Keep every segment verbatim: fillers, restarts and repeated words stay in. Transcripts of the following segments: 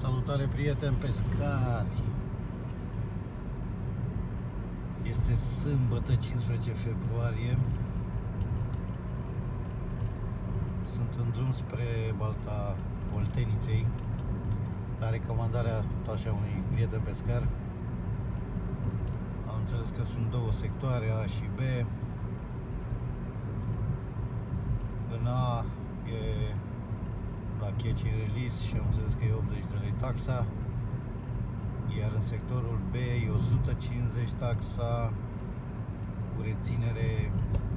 Salutare, prieteni pescari! Este sâmbătă, cincisprezece februarie. Sunt în drum spre Balta Olteniței, la recomandarea tot așa unui prieten pescar. Am înțeles că sunt două sectoare, A și B. În A e la catch and release și am înțeles că e optzeci de lei taxa, iar în sectorul B e o sută cincizeci taxa, cu reținere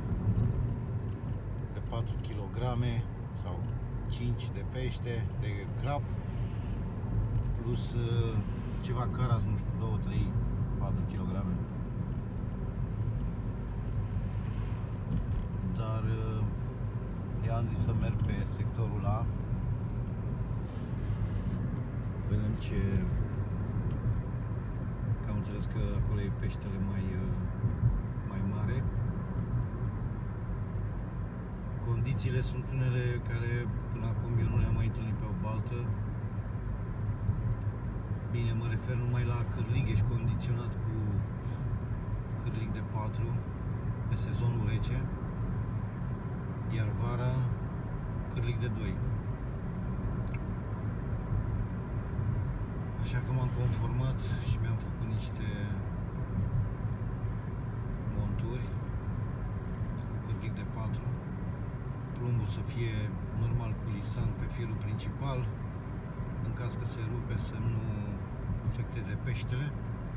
de patru kilograme sau cinci de pește, de crab, plus uh, ceva caras, nu știu, doi, trei, patru kilograme. Dar uh, i-am zis să merg pe sectorul A. Vedem ce... Că am înțeles că acolo e peștele mai, mai mare. Condițiile sunt unele care până acum eu nu le-am mai întâlnit pe o baltă. Bine, mă refer numai la cârlig, ești condiționat cu cârlig de patru pe sezonul rece, iar vara cârlig de doi. Așa că m-am conformat și mi-am făcut niște monturi cu cârlig de patru, plumbul să fie normal culisant pe firul principal, în caz că se rupe să nu afecteze peștele.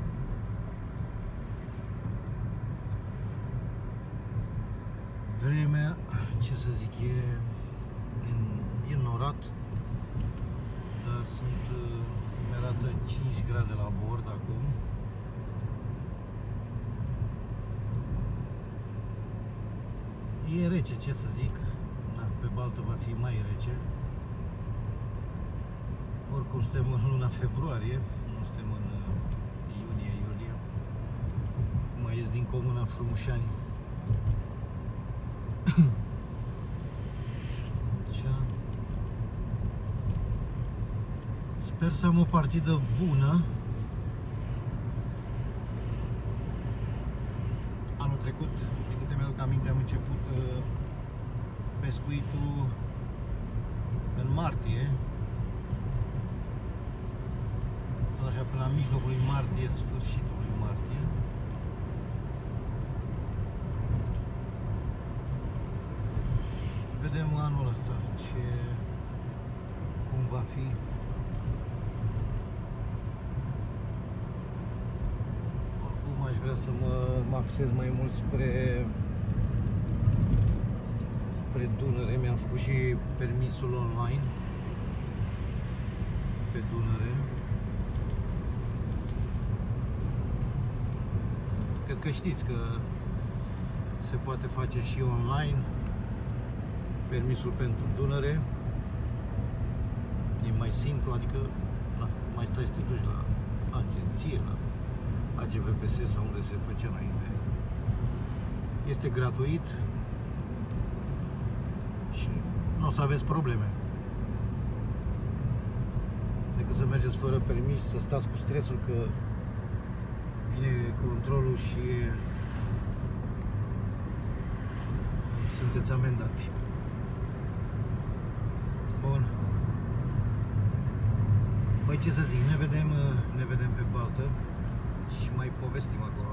Vremea, ce să zic, e, e norat, dar sunt, mi-arată cinci grade la bord acum. E rece, ce să zic, na, pe baltă va fi mai rece. Oricum suntem în luna februarie, nu suntem în iunie, iulie. Acum ies din comuna Frumușani. Așa. Sper să am o partidă bună. Anul trecut, de câte mi-aduc aminte, am început pescuitul în martie. Tot așa, până la mijlocul lui martie, sfârșitul lui martie. Vedem anul ăsta ce, cum va fi. Oricum aș vrea să mă, mă axez mai mult spre spre Dunăre. Mi-am făcut și permisul online pe Dunăre. Cred că știți că se poate face și online permisul pentru Dunăre. E mai simplu, adică na, mai stai să te duci la agenție, la A G V P S sau unde se făcea înainte. Este gratuit și nu o să aveți probleme. Decât să mergeți fără permis, să stați cu stresul că vine controlul și sunteți amendați. Bun. Păi ce să zic, ne vedem, ne vedem pe baltă și mai povestim acolo.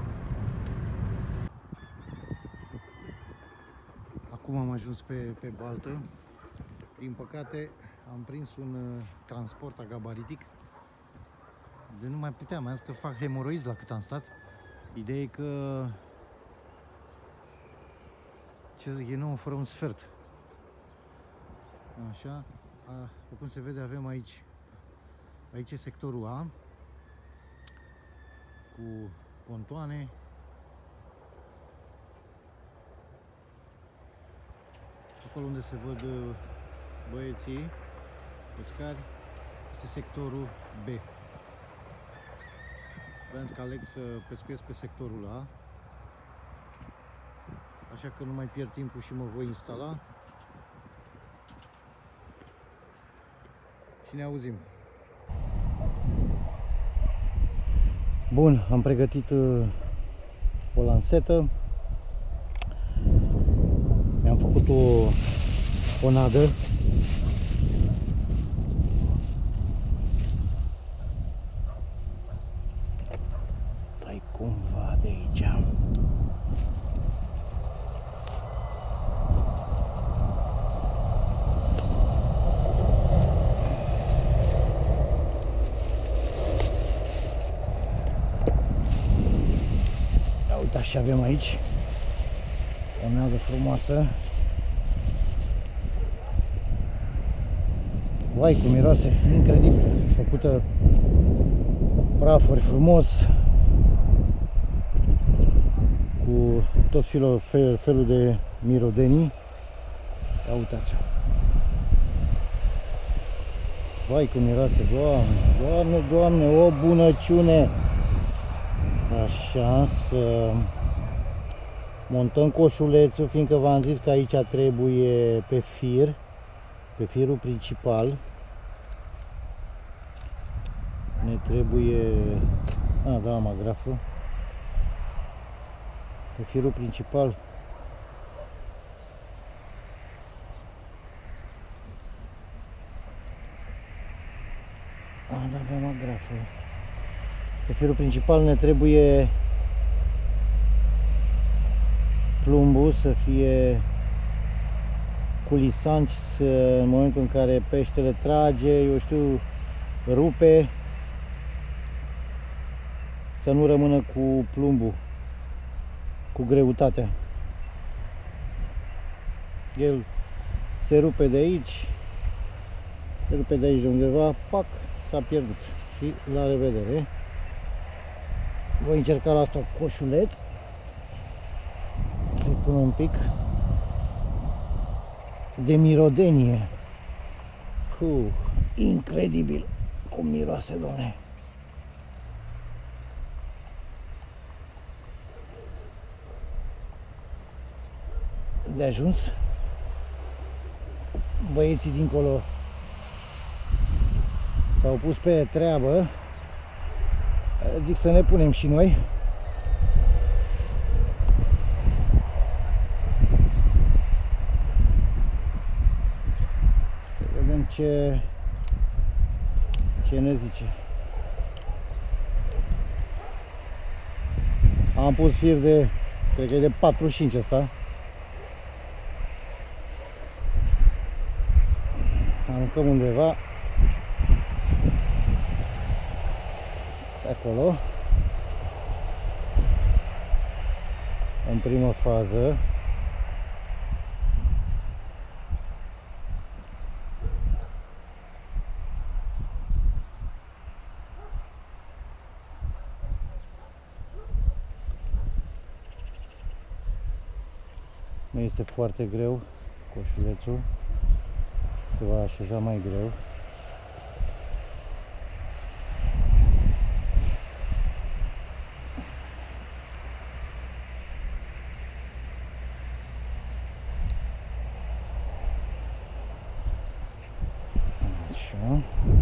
Acum am ajuns pe, pe baltă. Din păcate am prins un uh, transport agabaritic de nu mai puteam, am zis că fac hemoroizi la cât am stat. Ideea e că, ce zic, e nouă fără un sfert. Așa, a, după cum se vede, avem aici, aici e sectorul A, cu pontoane. Acolo unde se văd băieții pescari, este sectorul B. Vreau să aleg să pescuiesc pe sectorul A, așa că nu mai pierd timpul și mă voi instala și ne auzim. Bun, am pregătit o lansetă. Mi-am făcut o, o nadă. Dai cumva de aici. Uite, așa avem aici o nadă frumoasă. Vai, cum miroase, incredibil, făcută prafuri frumos, cu tot felul, fel, felul de mirodenii. Ia uitați-o. Vai, cum miroase, Doamne, Doamne, Doamne, o bunăciune! Așa, să montăm coșulețul, fiindcă v-am zis că aici trebuie pe fir, pe firul principal. Ne trebuie, a, da, am agraful. Pe firul principal a, da, avem agraful. Pe firul principal ne trebuie plumbul să fie culisant, să, în momentul în care peștele trage, eu știu, rupe, să nu rămână cu plumbul, cu greutatea. El se rupe de aici, se rupe de aici de undeva, pac, s-a pierdut și la revedere. Voi încerca la asta coșuleț, să-i pun un pic de mirodenie. Uf, incredibil cum miroase, domne. De ajuns. Băieții dincolo s-au pus pe treabă. Zic să ne punem și noi. Să vedem ce ce ne zice. Am pus fir de, cred că e de patruzeci și cinci ăsta. Aruncăm undeva acolo, în primă fază. Nu este foarte greu coșulețul, se va așeza mai greu. Așa.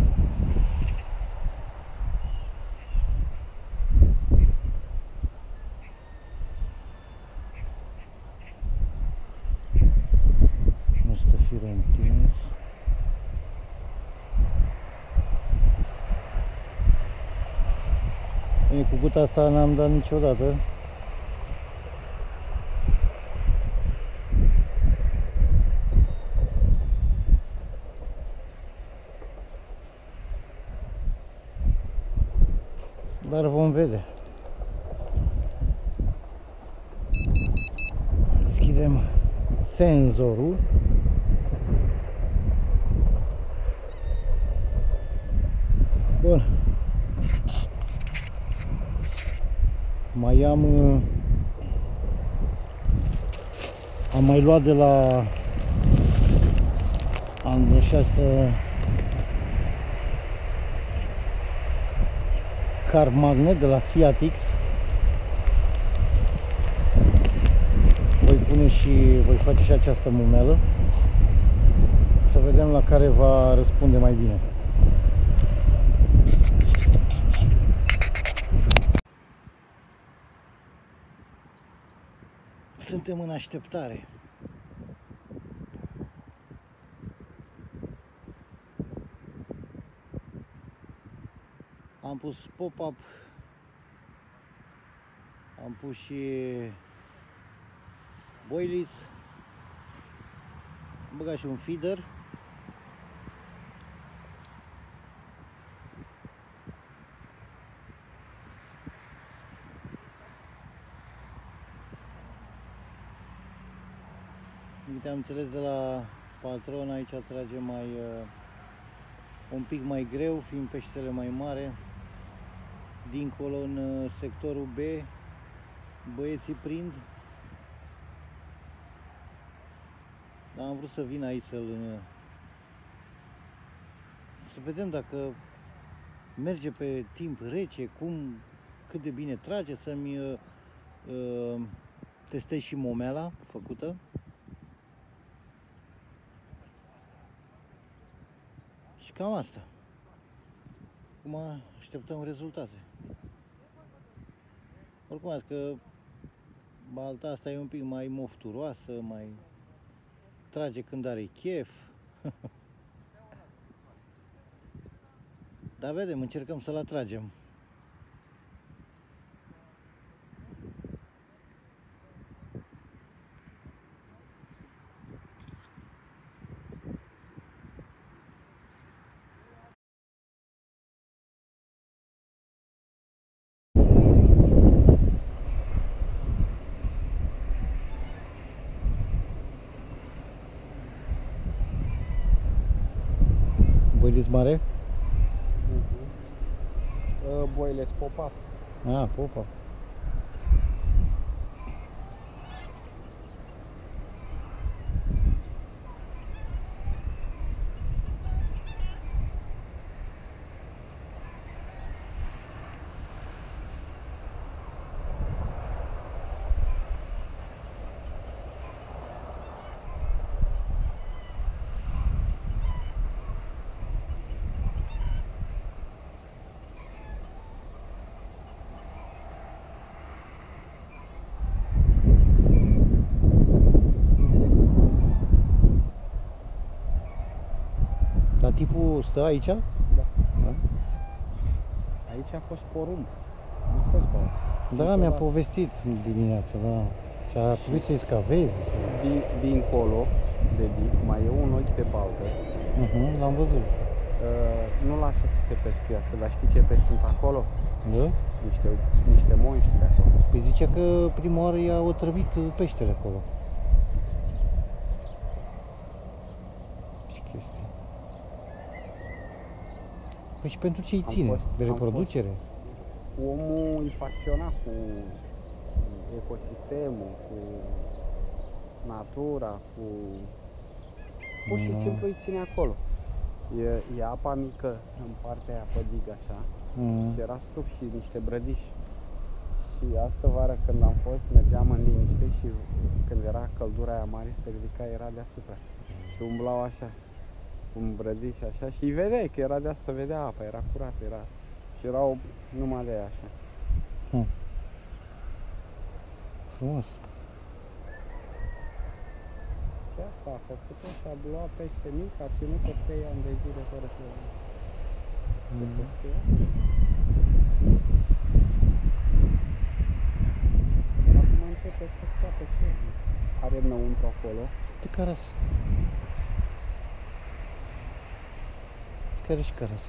Nu stă firul întins. Bine, cu guta asta n-am dat niciodată. Dar vom vede. Deschidem senzorul. Bun. Mai am am mai luat de la am această car magnet de la Fiat X. Voi pune și voi face și această mumelă, să vedem la care va răspunde mai bine. Suntem în așteptare. Am pus pop-up, am pus și boilies, am băgat și un feeder. Uite, am înțeles de la patron, aici trage mai uh, un pic mai greu, fiind peștele mai mare. Dincolo, în uh, sectorul B, băieții prind. Dar am vrut să vin aici să-l uh, să vedem dacă merge pe timp rece, cum, cât de bine trage, să-mi uh, uh, testez și momeala făcută. Și cam asta. Acum așteptăm rezultate. Oricum, azi că balta asta e un pic mai mofturoasă, mai trage când are chef. Dar vedem, încercăm să-l atragem. Boilies mare? Uh, boilies pop-up. Ah, pop-up. Dar tipul stă aici? Da. Da. Aici a fost porumb. Nu a fost bal. Da, mi-a povestit dimineața, da. Și a trebuit să-i scavezi. Să... Din, dincolo de dic mai e un ochi de baltă. Uh-huh, l-am văzut. Uh, nu lasă să se pescuiască, dar știi ce pești sunt acolo? Da? Niște, niște monștri acolo. Păi zicea că prima oară i-a otrăvit peștele acolo. Ce chestie. Păi și pentru ce îi ține? Fost, de reproducere? Omul e pasionat cu ecosistemul, cu natura, cu... Pur și Mm. simplu îi ține acolo. E, e apa mică în partea aia pe dig așa. Mm. Și era stuf și niște brădiși. Și astă vară când am fost, mergeam în liniște și când era căldura aia mare, se ridica, era deasupra. Și umblau așa, un brădiș așa și îi vedeai că era deasupra, se vedea apa, era curată, era... Și erau numai de aia așa. Hm. Frumos. Și asta a făcut-o și a luat pește mic, a ținut-o trei ani de zile fără să se pescuiască. Acum începe să scoată și el. Are înăuntru acolo. De caras. Care și caras.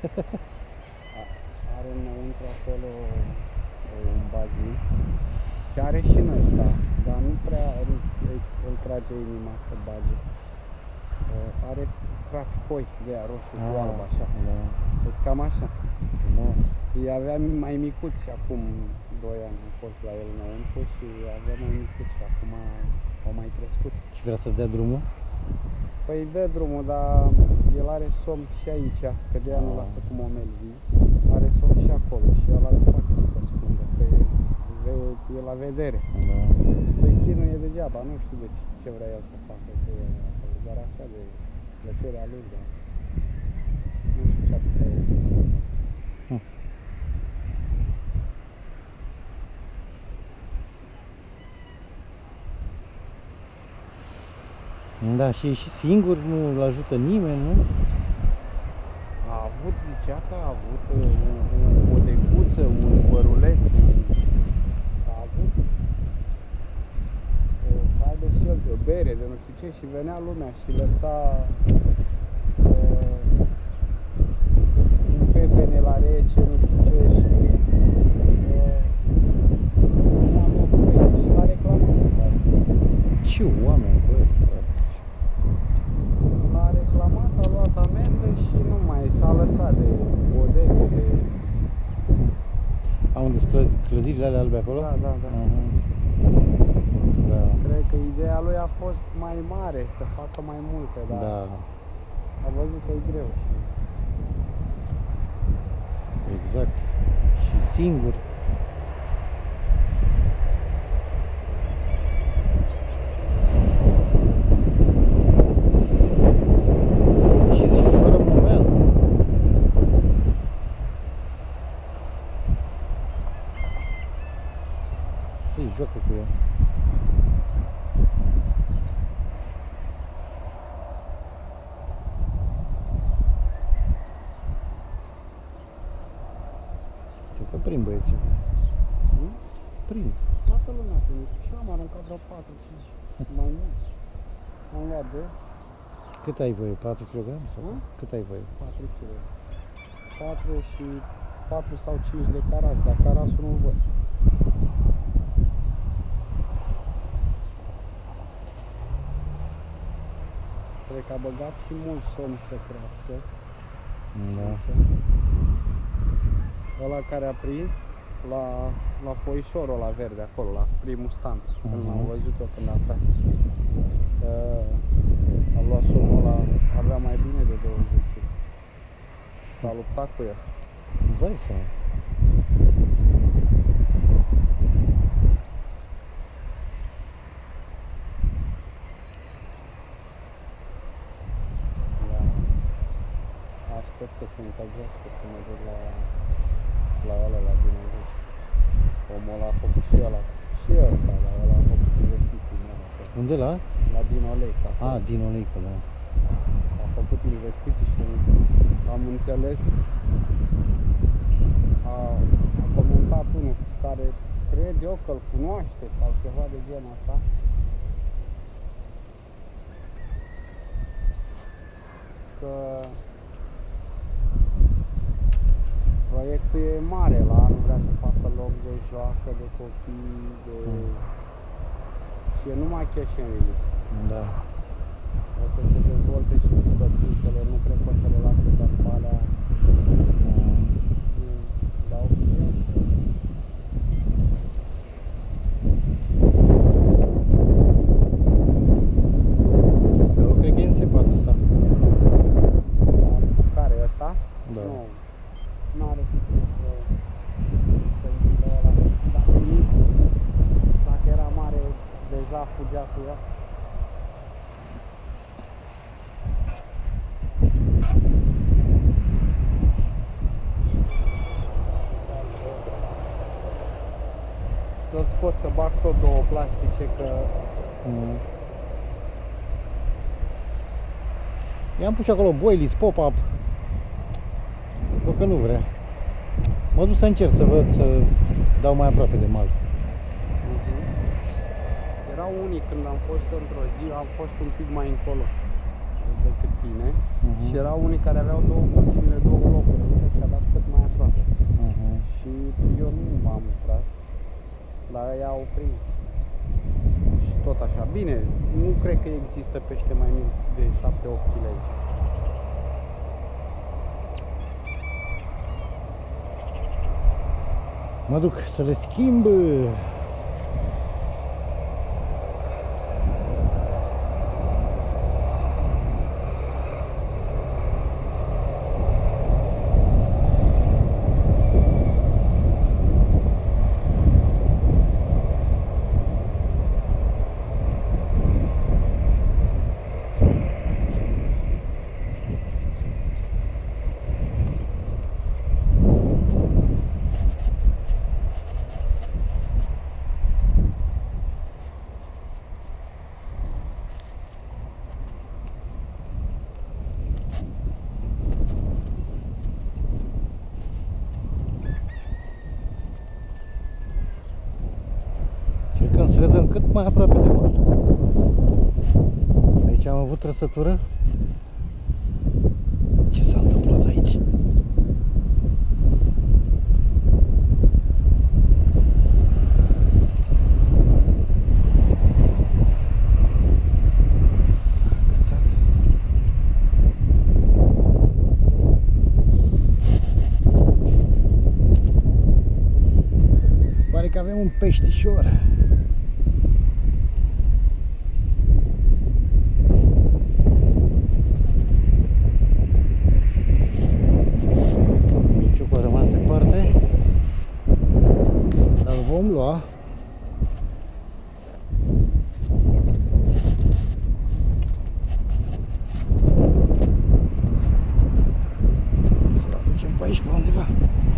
Are înăuntru acolo un bazin. Și are și în ăsta, dar nu prea îl, îl trage inima să bage. Are crapicoi de aia roșu cu alb așa. Da. Deci cam așa. Frumos. Îi avea mai micuți acum doi ani, am fost la el înăuntru și avea mai micuți și acum au mai crescut. Și vrea să dea drumul? Păi dă drumul, dar el are somn și aici, că de aia nu lasă cu momeli vii. Are somn și acolo și ăla nu poate să se ascundă, că e, e la vedere. Da. Se chinuie degeaba, nu știu de ce, ce vrea el să facă, că e acolo, doar așa de plăcerea lui, dar nu știu ce ar putea el să facă. Hm. Da, și și singur, nu-l ajută nimeni, nu? A avut, zicea că a avut o, o decuță, un păruleț, un... a avut să aibă și el o bere de nu știu ce și venea lumea și lăsa uh, un pepene la rece, nu știu ce și uh, și l-a reclamat. Ce oameni, bă! L-a reclamat, a luat amendă și nu mai s-a lăsat de bodegă, de... Au unde sunt clădirile alea albe acolo? Da, da, da. Uh-huh. Da. Cred că ideea lui a fost mai mare, să facă mai multe, dar Da. a văzut că e greu. Exact. Și singur. Și zici fără momeală. Se joacă cu ea. Că prind băieții. Nu? Prind. Toată lumea a primit. Și eu am aruncat vreo patru cinci, mai mulți. Am luat doi, Cât ai voie? patru kilograme? Sau? A? Cât ai voie? patru kilograme. patru și patru sau cinci de carați, dar carasul nu-l văd. Cred că a băgat și mult somn să crească. Da. Ăla care a prins la, la foișorul ăla verde acolo, la primul stand, uh-huh. Când l-am văzut eu când a tras. Că a luat somnul ăla, avea mai bine de douăzeci de kilograme. S-a luptat cu el. Îmi dai seama. Aștept să se încălzească, să mă duc la, la ăla, la Dinolei. Omul ăla a făcut și ăla, și ăsta, dar ăla a făcut investiții mari acolo. Unde la? La Dinolei, acolo. A, Dinolei, da. A făcut investiții și am înțeles, a, a comentat unul care cred eu că îl cunoaște sau ceva de genul ăsta. Că proiectul e mare, la anul vrea să facă loc de joacă, de copii, de... Mm. și e numai cash and release. Da. O să se dezvolte și cu căsuțele, nu cred că o să le lase doar pe alea. Mm. Dau Eu cred că e înțepat ăsta. Care e ăsta? Da. Nu. N-are dacă, dacă era mare, deja fugea cu ea. Să-l scot, să bag tot două plastice, că... Mm. I-am pus acolo boilies, pop-up. Bă, că nu vrea. Mă duc să încerc să văd, să dau mai aproape de mal. Uh-huh. Erau unii când am fost într-o zi, am fost un pic mai încolo decât tine. Uh-huh. Și erau unii care aveau două continile, două locuri, adică și-a dat cât mai aproape. Uh-huh. Și eu nu m-am tras, dar ei au prins. Și tot așa. Bine, nu cred că există pește mai mic de șapte opt kilograme aici. Mă duc să le schimb. cât mai aproape de mal. Aici am avut trăsătură. Ce s-a întâmplat aici? Că avem un peștișor. Miciucul a rămas departe, dar îl vom lua. Să-l aducem pe aici, pe undeva.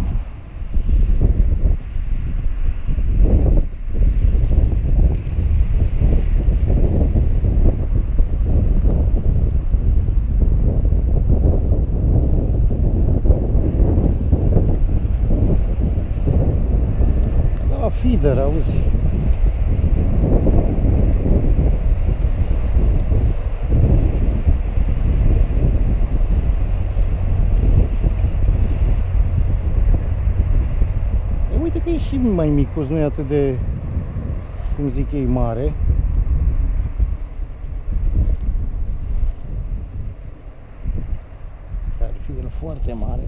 Feeder, auzi? E, uite că e și mai micuț, nu e atât de, cum zic ei, mare. Ar fi el foarte mare.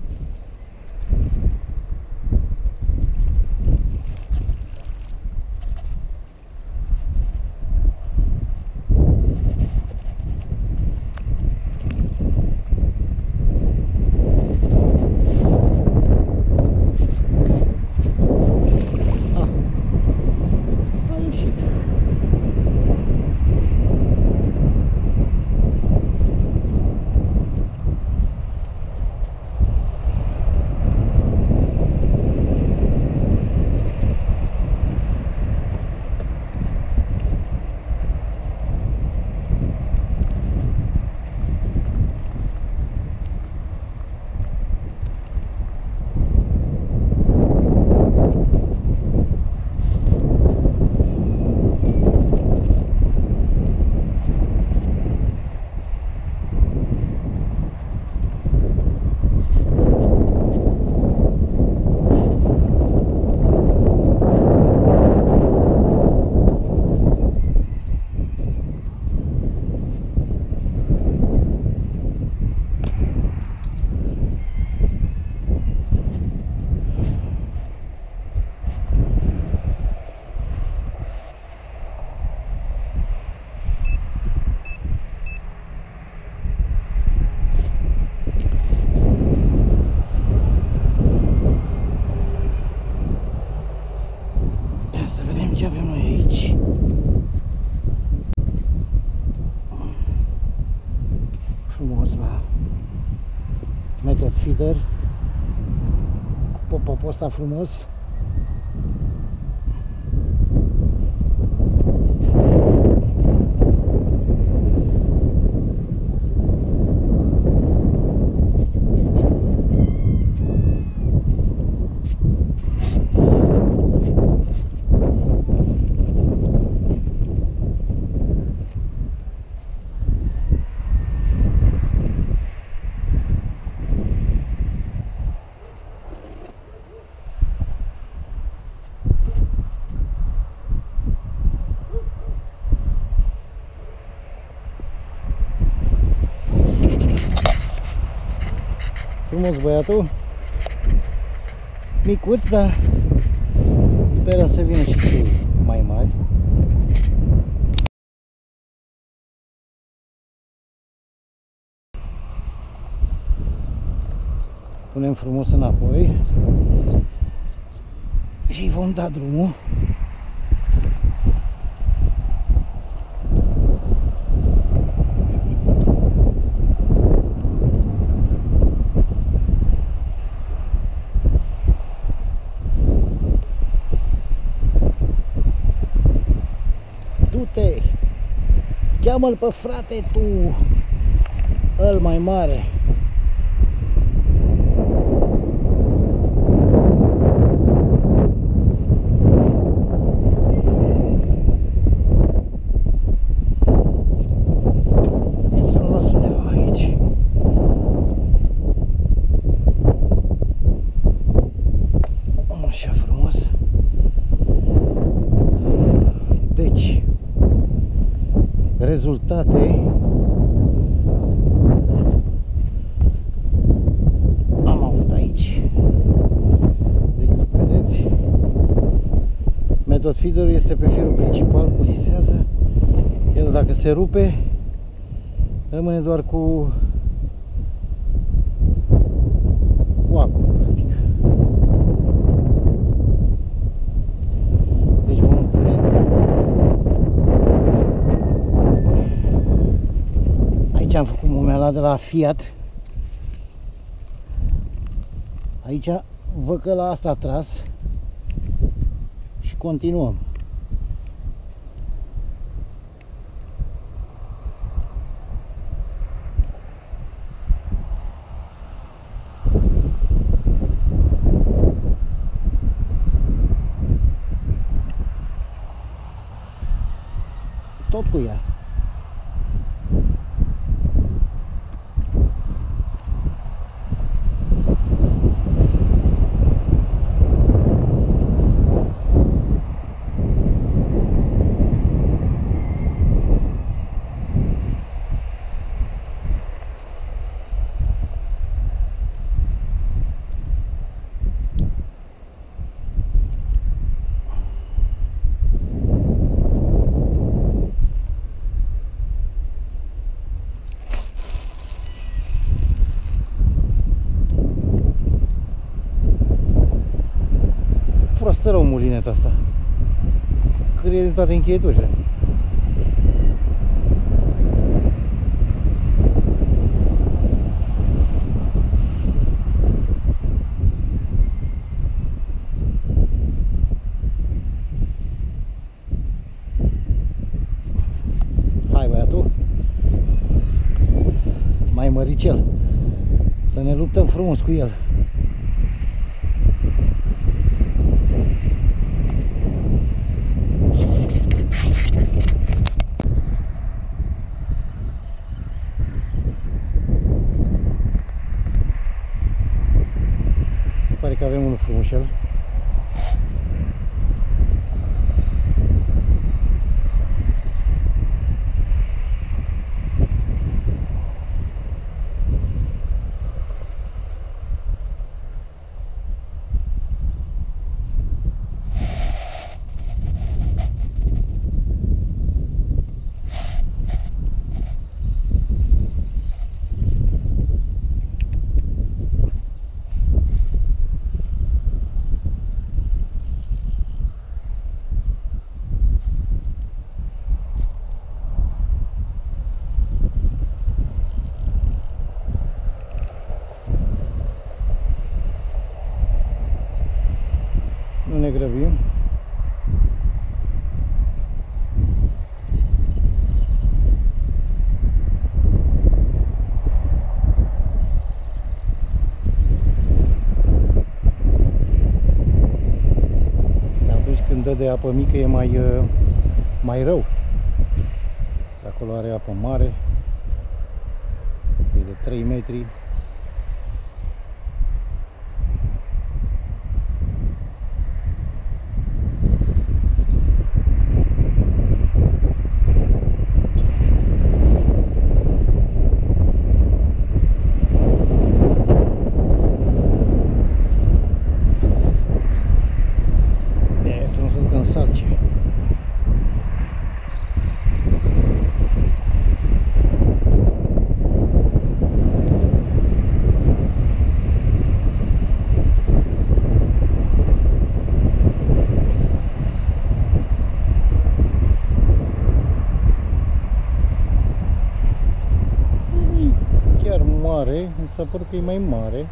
Ce avem noi aici? Frumos la Naked Feeder cu pop-up-ul ăsta frumos. Frumos băiatul, micuț, dar sperăm să vină și cei mai mari. Punem frumos înapoi și vom da drumul. Du-te! Cheamă-l pe frate tu, îl mai mare. rezultate am avut aici. Deci, vedeți, Method feederul este pe firul principal, culisează. El, dacă se rupe, rămâne doar cu cu acul, practic. Deci vom pune aici, am făcut mumeala de la Fiat. Aici văd că la asta a tras și continuăm. Tot cu ea. Prostă rău mulineta asta. Cârie din toate încheieturile. Hai, băiatul. Mai măricel. Să ne luptăm frumos cu el. Pare că avem unul frumușel. Nu ne grăbim. Atunci când dă de apă mică e mai, mai rău. Acolo are apă mare. E de trei metri. Mare, mi s-a părut că e mai mare,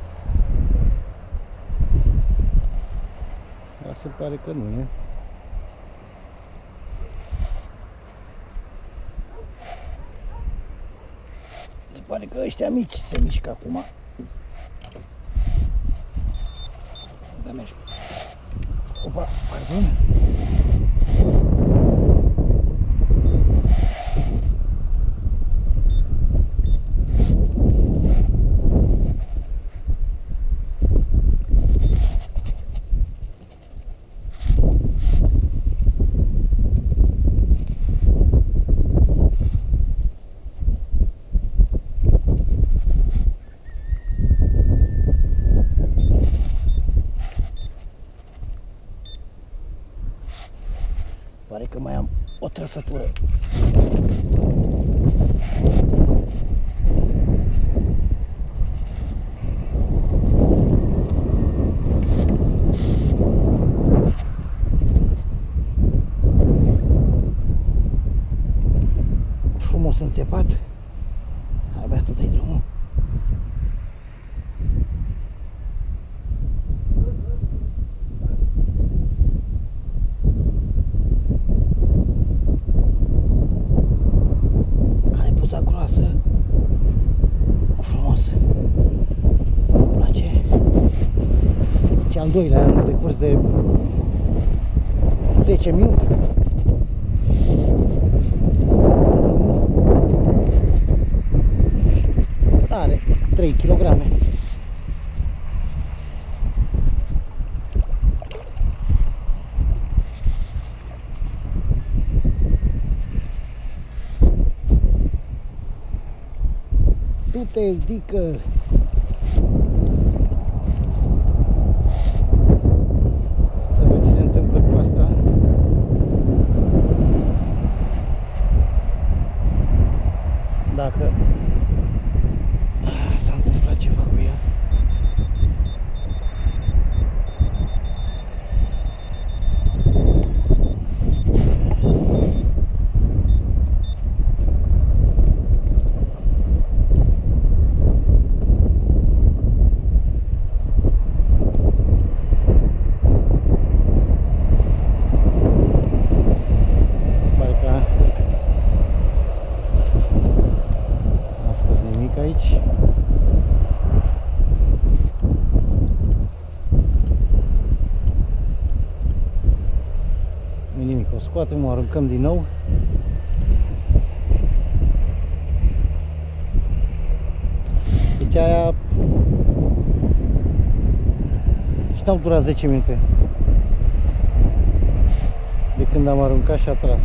dar se pare că nu e. Se pare că ăștia mici se mișcă acum. Da, mergi. Opa, pardon. pare că mai am o trăsătură. Frumos înțepat. Abia tu dai drumul. Are puța groasă. Frumos. Îmi place. Și al doilea în decurs de zece minute. Are trei kilograme. Du-te, dică! Să văd ce se întâmplă cu asta. Dacă s-a întâmplat ceva cu ea. Se pare că n-a fost nimic aici. Nu-i nimic, o scoatem, o aruncăm din nou. Deci aia și n-au durat zece minute de când am aruncat și a tras.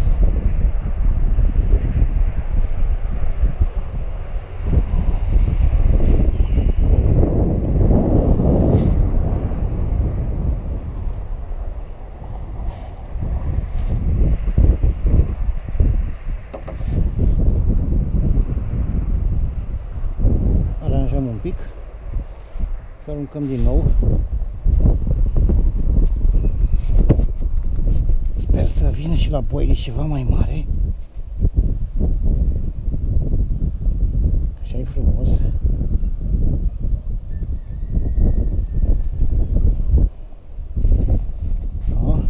Aranjăm un pic și aruncăm din nou. Sper să vină și la boile ceva mai mare. Așa e frumos. Da.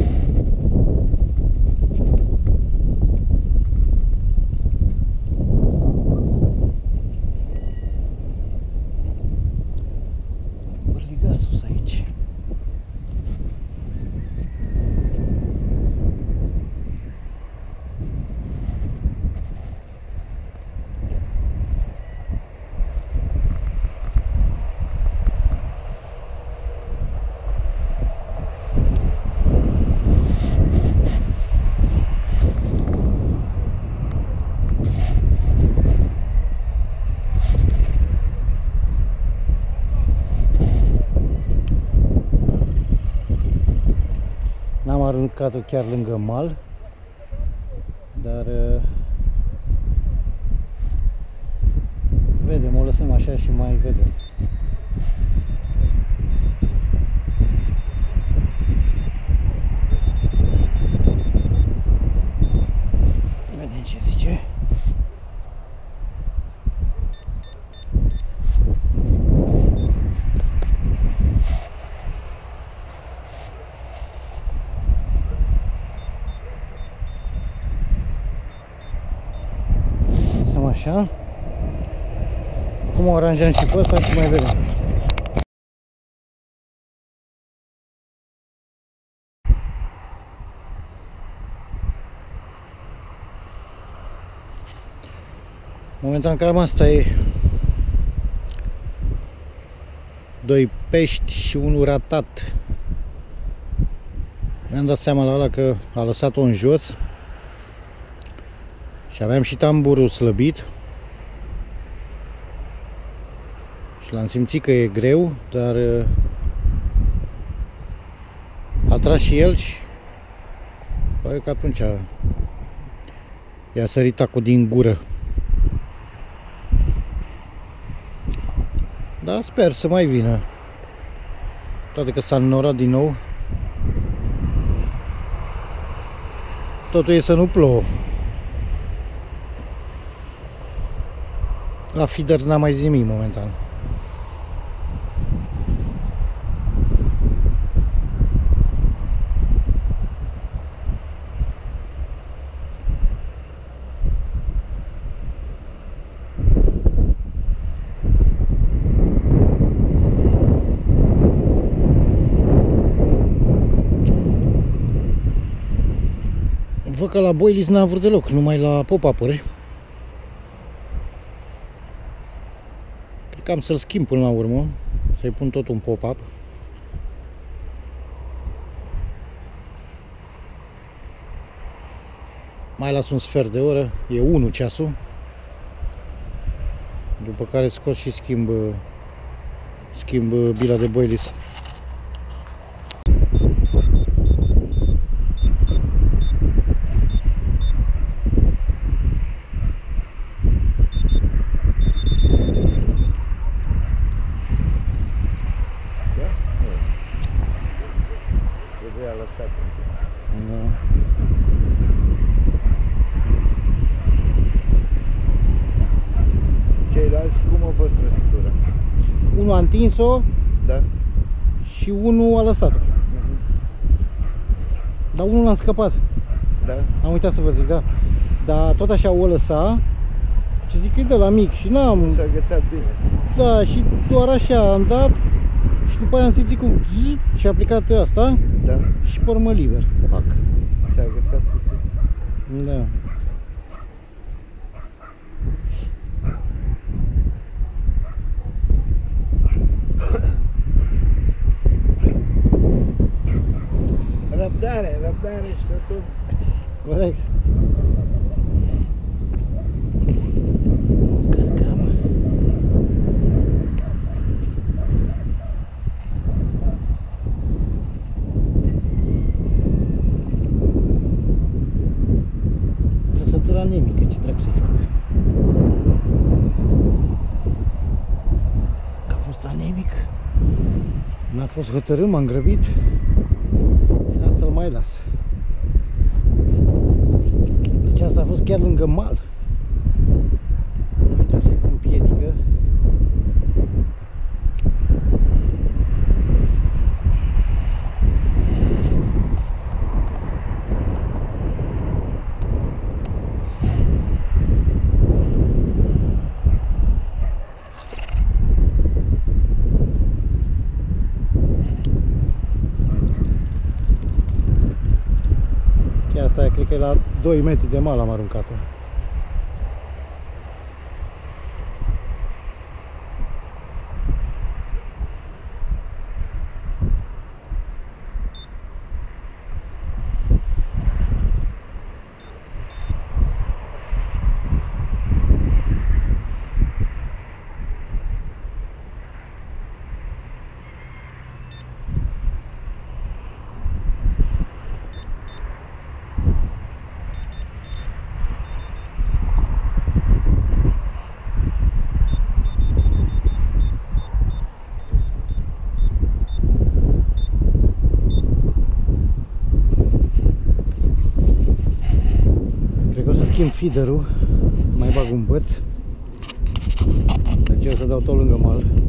Bărliga sus aici. N-am aruncat-o chiar lângă mal, dar vedem, o lăsăm așa și mai vedem. Vedem ce zice. Așa. Acum o aranjăm și pe ăsta și mai vedem. Momentan cam asta e. Doi pești și unul ratat. Mi-am dat seama la ăla că a lăsat-o în jos. Și aveam și tamburul slăbit. Și l-am simțit că e greu, dar a tras și el și Probabil că atunci i-a sărit tacul din gură. Da, sper să mai vină. Toate că s-a înnorat din nou. Totul e să nu plouă. La feeder n-am mai zis nimic momentan. Văd că la Boilies n-a vrut deloc, numai la pop-up-uri. Cred că am să-l schimb până la urmă, să-i pun tot un pop-up. Mai las un sfert de oră, e unu ceasul. După care scot și schimb, schimb bila de Boilies. Da. Ceilalți cum au fost trăsătura? Unul a întins-o, Da? și unul a lăsat-o. Uh-huh. Dar unul l-a scăpat. Da? Am uitat să vă zic, da. Dar tot așa o lăsa, ce zic că e de la mic și n-am... S-a agățat bine. Da, și doar așa am dat și după aia am simțit cum zzz, și a aplicat asta Da? și pe urmă liber. Pac. S-a agățat puțin. Da. Răbdare, răbdare și totul. Corect. Încărcăm. Trăsătura anemică, ce trebuie să-i fac? Că a fost anemic. N-a fost hotărât, m-am grăbit. Era să-l mai las. Deci asta a fost chiar lângă mal. Am uitat să-i pun piedică. Asta cred că e la doi metri de mal am aruncat-o. Schimb feederul, mai bag un băț, deci o să dau tot lângă mal.